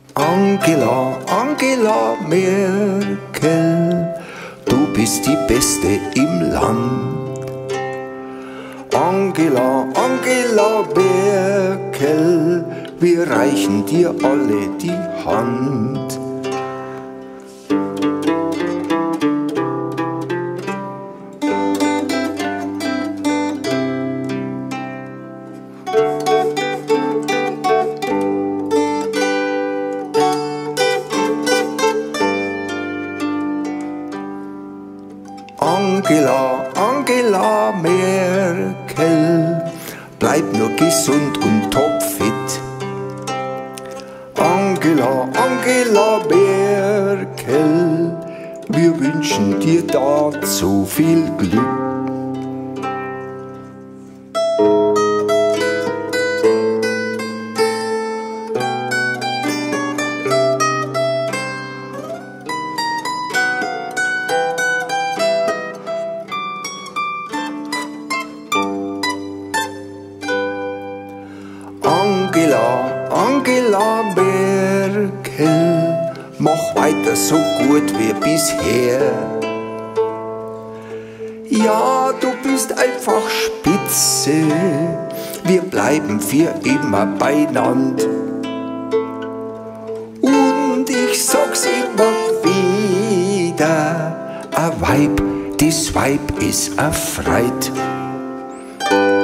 Angela, Angela Merkel, du bist die Beste im Land. Angela, Angela Merkel, wir reichen dir alle die Hand. Angela, Angela Merkel, bleib nur gesund und topfit. Angela, Angela Merkel, wir wünschen dir dazu viel Glück. Angela, Angela Merkel, mach weiter so gut wie bisher. Ja, du bist einfach spitze, wir bleiben für immer beieinander. Und ich sag's immer wieder, a Weib, das Weib ist a Freit.